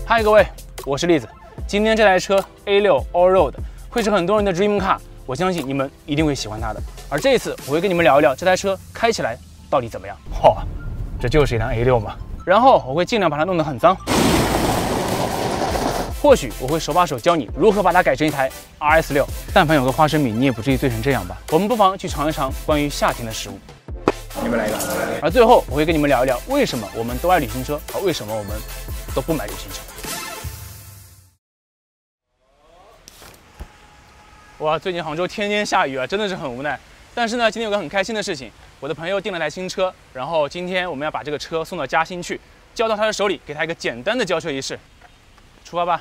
嗨，各位，我是栗子。今天这台车 A6 Allroad 会是很多人的 dream car， 我相信你们一定会喜欢它的。而这一次我会跟你们聊一聊这台车开起来到底怎么样。嚯，这就是一辆 A6 嘛。然后我会尽量把它弄得很脏。或许我会手把手教你如何把它改成一台 RS6。但凡有个花生米，你也不至于醉成这样吧？我们不妨去尝一尝关于夏天的食物。你们来一个。而最后我会跟你们聊一聊为什么我们都爱旅行车，和为什么我们都不买旅行车。哇，最近杭州天天下雨啊，真的是很无奈。但是呢，今天有个很开心的事情，我的朋友订了台新车，然后今天我们要把这个车送到嘉兴去，交到他的手里，给他一个简单的交车仪式。出发吧！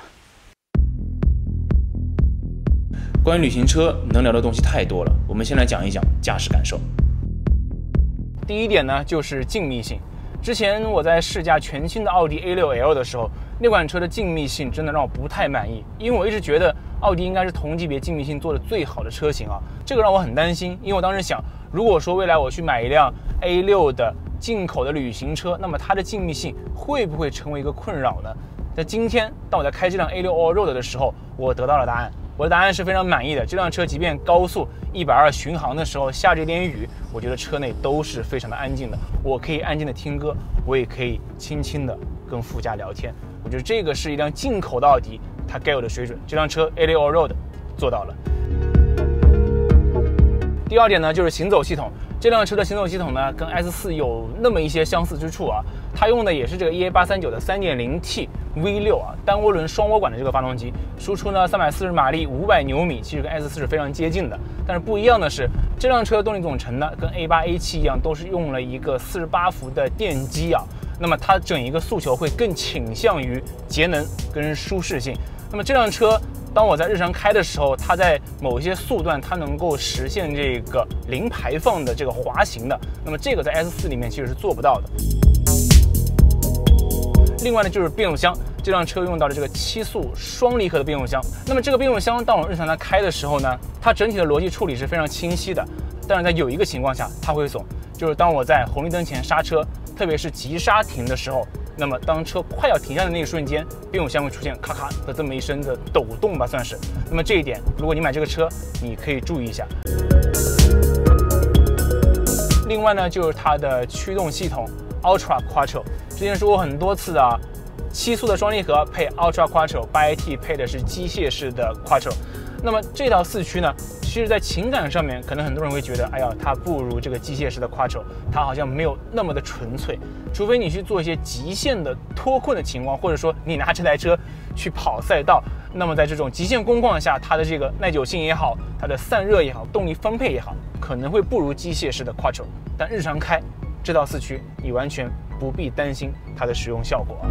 关于旅行车能聊的东西太多了，我们先来讲一讲驾驶感受。第一点呢，就是静谧性。之前我在试驾全新的奥迪 A6L 的时候，那款车的静谧性真的让我不太满意，因为我一直觉得奥迪应该是同级别静谧性做的最好的车型啊，这个让我很担心。因为我当时想，如果说未来我去买一辆 A6 的进口的旅行车，那么它的静谧性会不会成为一个困扰呢？在今天，当我在开这辆 A6 Allroad 的时候，我得到了答案。我的答案是非常满意的。这辆车即便高速120巡航的时候，下着一点雨，我觉得车内都是非常的安静的。我可以安静的听歌，我也可以轻轻的跟副驾聊天。我觉得这个是一辆进口的奥迪它该有的水准。这辆车 A6 Allroad 做到了。第二点呢，就是行走系统。这辆车的行走系统呢，跟 S4 有那么一些相似之处啊。它用的也是这个 EA839的 3.0T V6 啊，单涡轮双涡管的这个发动机，输出呢340马力，500牛米，其实跟 S4 是非常接近的。但是不一样的是，这辆车的动力总成呢，跟 A8、A7 一样，都是用了一个48伏的电机啊。那么它整一个诉求会更倾向于节能跟舒适性。那么这辆车，当我在日常开的时候，它在某些速段它能够实现这个零排放的这个滑行的，那么这个在 S4 里面其实是做不到的。另外呢，就是变速箱，这辆车用到了这个7速双离合的变速箱。那么这个变速箱当我日常在开的时候呢，它整体的逻辑处理是非常清晰的。但是在有一个情况下它会怂，就是当我在红绿灯前刹车，特别是急刹停的时候，那么当车快要停下的那一瞬间，变速箱会出现咔咔的这么一声的抖动吧，算是。那么这一点，如果你买这个车，你可以注意一下。另外呢，就是它的驱动系统 Ultra Quattro， 之前说过很多次啊，7速的双离合配 Ultra Quattro，8AT 配的是机械式的 Quattro。那么这套4驱呢，其实在情感上面，可能很多人会觉得，哎呀，它不如这个机械式的 Quattro， 它好像没有那么的纯粹。除非你去做一些极限的脱困的情况，或者说你拿这台车去跑赛道，那么在这种极限工况下，它的这个耐久性也好，它的散热也好，动力分配也好，可能会不如机械式的 Quattro。但日常开这套4驱，你完全不必担心它的使用效果。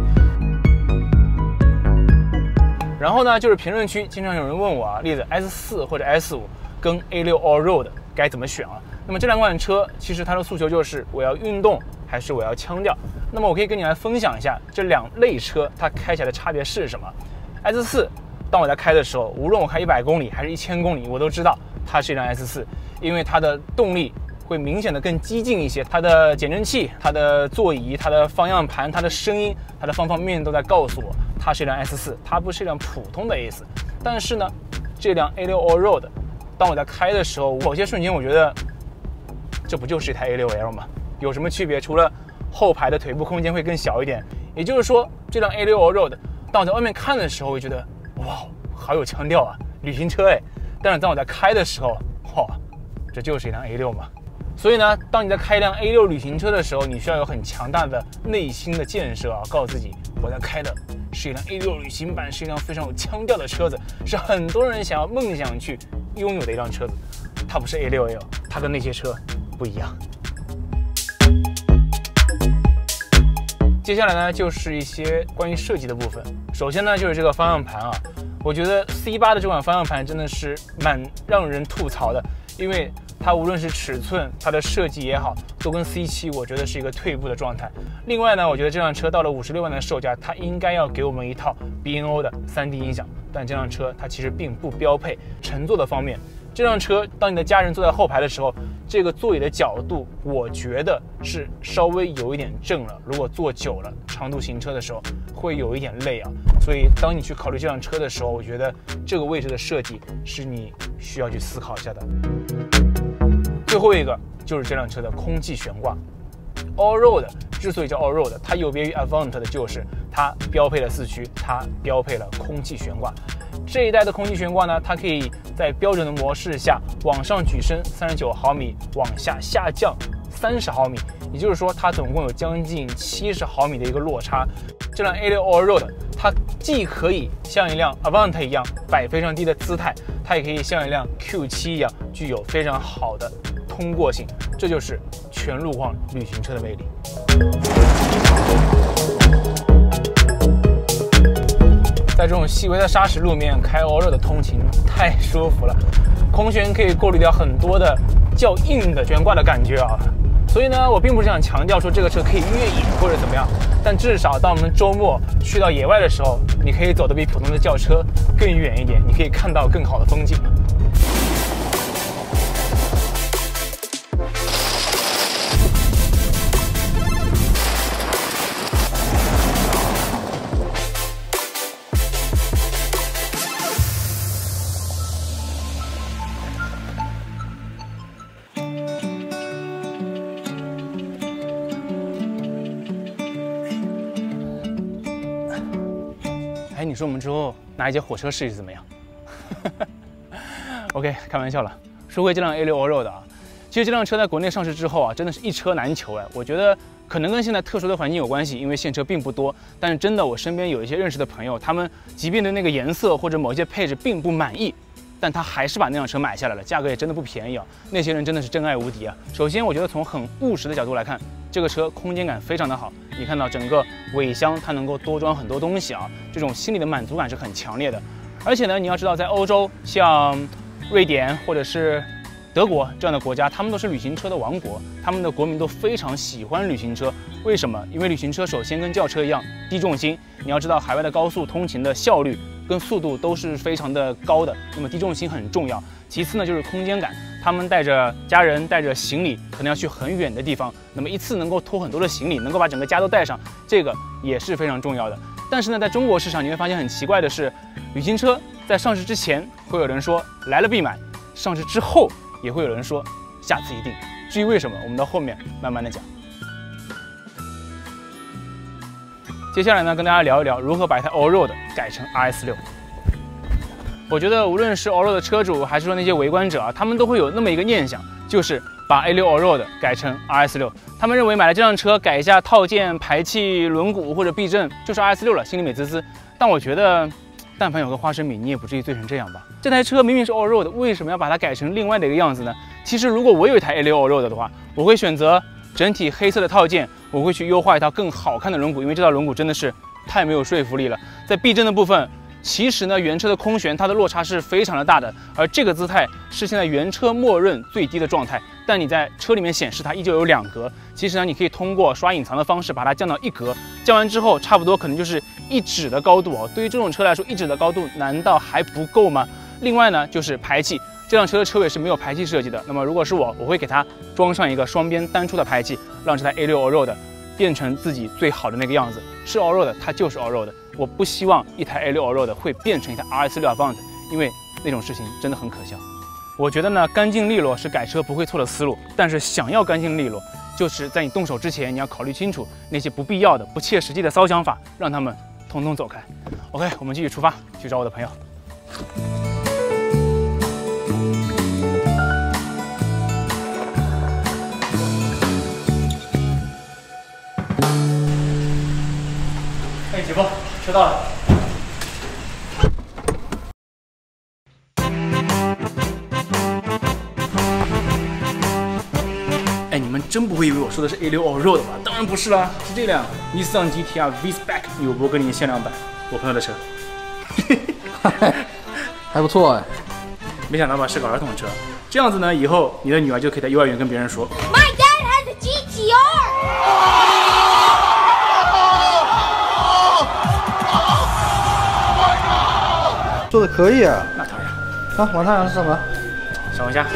然后呢，就是评论区经常有人问我啊，例子 S4 或者 S5 跟 A6 Allroad 该怎么选啊？那么这两款车其实它的诉求就是我要运动还是我要腔调。那么我可以跟你来分享一下这两类车它开起来的差别是什么。S4 当我在开的时候，无论我开100公里还是1000公里，我都知道它是一辆 S4， 因为它的动力会明显的更激进一些，它的减震器、它的座椅、它的方向盘、它的声音、它的方方面面都在告诉我，它是一辆 S4， 它不是一辆普通的 A4。但是呢，这辆 A6 Allroad， 当我在开的时候，某些瞬间我觉得，这不就是一台 A6L 吗？有什么区别？除了后排的腿部空间会更小一点。也就是说，这辆 A6 Allroad， 当我在外面看的时候，我觉得，哇，好有腔调啊，旅行车哎。但是当我在开的时候，哇，这就是一辆 A6 嘛。所以呢，当你在开一辆 A6 旅行车的时候，你需要有很强大的内心的建设啊，告诉自己，我在开的是一辆 A6 旅行版，是一辆非常有腔调的车子，是很多人想要梦想去拥有的一辆车子。它不是 A6L， 它跟那些车不一样。接下来呢，就是一些关于设计的部分。首先呢，就是这个方向盘啊，我觉得 C8 的这款方向盘真的是蛮让人吐槽的，因为它无论是尺寸，它的设计也好，都跟 C7 我觉得是一个退步的状态。另外呢，我觉得这辆车到了56万的售价，它应该要给我们一套 B&O 的3D 音响，但这辆车它其实并不标配。乘坐的方面， 这辆车当你的家人坐在后排的时候，这个座椅的角度，我觉得是稍微有一点正了。如果坐久了，长途行车的时候会有一点累啊。所以当你去考虑这辆车的时候，我觉得这个位置的设计是你需要去思考一下的。最后一个就是这辆车的空气悬挂。Allroad 之所以叫 Allroad， 它有别于 Avant 的就是它标配了4驱，它标配了空气悬挂。这一代的空气悬挂呢，它可以在标准的模式下往上举升39毫米，往下下降30毫米，也就是说它总共有将近70毫米的一个落差。这辆 A6 Allroad 它既可以像一辆 Avant 一样摆非常低的姿态，它也可以像一辆 Q7 一样具有非常好的通过性，这就是全路况旅行车的魅力。在这种细微的砂石路面开 Allroad 的通勤太舒服了，空悬可以过滤掉很多的较硬的悬挂的感觉啊。所以呢，我并不是想强调说这个车可以越野或者怎么样，但至少当我们周末去到野外的时候，你可以走得比普通的轿车更远一点，你可以看到更好的风景。你说我们之后拿一节火车试一试怎么样？OK， 开玩笑了。说回这辆 A6 Allroad 啊，其实这辆车在国内上市之后啊，真的是一车难求哎。我觉得可能跟现在特殊的环境有关系，因为现车并不多。但是真的，我身边有一些认识的朋友，他们即便对那个颜色或者某些配置并不满意，但他还是把那辆车买下来了，价格也真的不便宜啊。那些人真的是真爱无敌啊。首先，我觉得从很务实的角度来看，这个车空间感非常的好。你看到整个尾箱它能够多装很多东西啊，这种心理的满足感是很强烈的。而且呢，你要知道，在欧洲像瑞典或者是德国这样的国家，他们都是旅行车的王国，他们的国民都非常喜欢旅行车。为什么？因为旅行车首先跟轿车一样低重心，你要知道海外的高速通勤的效率跟速度都是非常的高的，那么低重心很重要。其次呢，就是空间感，他们带着家人带着行李可能要去很远的地方，那么一次能够拖很多的行李，能够把整个家都带上，这个也是非常重要的。但是呢，在中国市场你会发现很奇怪的是，旅行车在上市之前会有人说来了必买，上市之后也会有人说下次一定。至于为什么，我们到后面慢慢的讲。接下来呢，跟大家聊一聊如何把一台 Allroad 改成 RS6。我觉得无论是 Allroad 的车主，还是说那些围观者啊，他们都会有那么一个念想，就是把 A6 Allroad 改成 RS6。他们认为买了这辆车，改一下套件、排气、轮毂或者避震，就是 RS6 了，心里美滋滋。但我觉得，但凡有个花生米，你也不至于醉成这样吧？这台车明明是 Allroad， 为什么要把它改成另外的一个样子呢？其实如果我有一台 A6 Allroad 的话，我会选择整体黑色的套件，我会去优化一套更好看的轮毂，因为这套轮毂真的是太没有说服力了。在避震的部分，其实呢，原车的空悬它的落差是非常的大的，而这个姿态是现在原车默认最低的状态，但你在车里面显示它依旧有2格。其实呢，你可以通过刷隐藏的方式把它降到1格，降完之后差不多可能就是1指的高度哦。对于这种车来说，1指的高度难道还不够吗？另外呢，就是排气，这辆车的车尾是没有排气设计的。那么如果是我会给它装上一个双边单出的排气，让这台 A6 Allroad 变成自己最好的那个样子。是 Allroad， 它就是 Allroad。我不希望一台 A6 Allroad 会变成一台 RS6 Avant， 因为那种事情真的很可笑。我觉得呢，干净利落是改车不会错的思路，但是想要干净利落，就是在你动手之前，你要考虑清楚那些不必要的、不切实际的骚想法，让他们统统走开。OK， 我们继续出发，去找我的朋友。哎，姐夫，车到了。哎，你们真不会以为我说的是 A6 Allroad 吧？当然不是啦，是这辆尼桑 GT-R V-Spec 纽博格林限量版，我朋友的车。 还不错哎。 没想到吧，是个儿童车。这样子呢，以后你的女儿就可以在幼儿园跟别人说 My dad has a GT-R。 做的可以啊。 那当然。 啊，王太阳是什么？ 爽一下。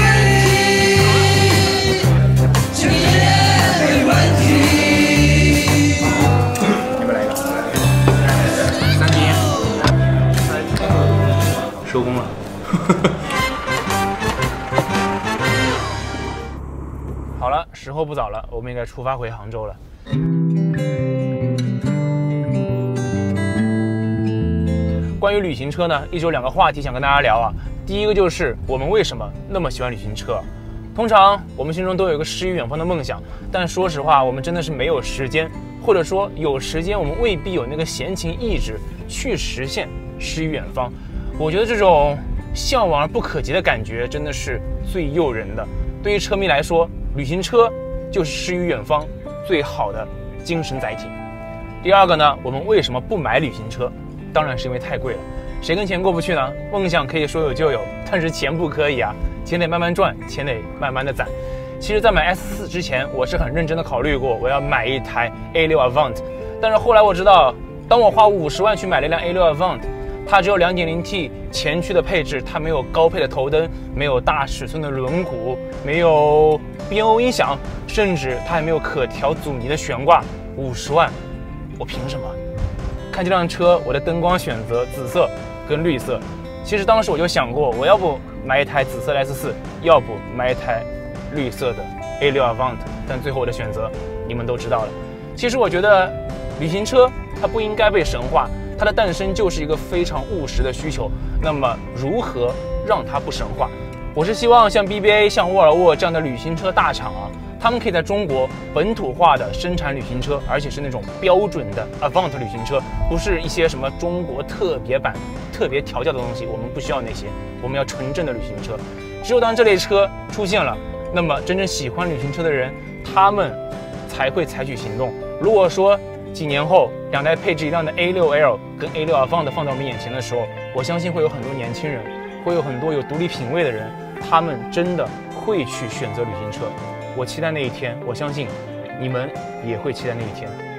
要不要来一个？3滴，收工了。好了，时候不早了，我们应该出发回杭州了。关于旅行车呢，一直有2个话题想跟大家聊啊。第一个就是我们为什么那么喜欢旅行车。通常我们心中都有一个诗与远方的梦想，但说实话，我们真的是没有时间，或者说有时间，我们未必有那个闲情逸致去实现诗与远方。我觉得这种向往而不可及的感觉真的是最诱人的。对于车迷来说，旅行车就是诗与远方最好的精神载体。第二个呢，我们为什么不买旅行车？当然是因为太贵了，谁跟钱过不去呢？梦想可以说有就有，但是钱不可以啊，钱得慢慢赚，钱得慢慢的攒。其实在买 S4 之前，我是很认真的考虑过我要买一台 A6 Avant， 但是后来我知道，当我花50万去买了一辆 A6 Avant， 它只有 2.0T 前驱的配置，它没有高配的头灯，没有大尺寸的轮毂，没有 BNO 音响，甚至它还没有可调阻尼的悬挂。50万，我凭什么？看这辆车，我的灯光选择紫色跟绿色。其实当时我就想过，我要不买一台紫色的 S4， 要不买一台绿色的 A6 Avant， 但最后我的选择你们都知道了。其实我觉得旅行车它不应该被神化，它的诞生就是一个非常务实的需求。那么如何让它不神化？我是希望像 BBA、像沃尔沃这样的旅行车大厂啊，他们可以在中国本土化的生产旅行车，而且是那种标准的 Avant 旅行车，不是一些什么中国特别版、特别调教的东西，我们不需要那些，我们要纯正的旅行车。只有当这类车出现了，那么真正喜欢旅行车的人，他们才会采取行动。如果说几年后2台配置一样的 A6L 跟 A6 Avant 放到我们眼前的时候，我相信会有很多年轻人，会有很多有独立品味的人，他们真的会去选择旅行车。我期待那一天，我相信你们也会期待那一天。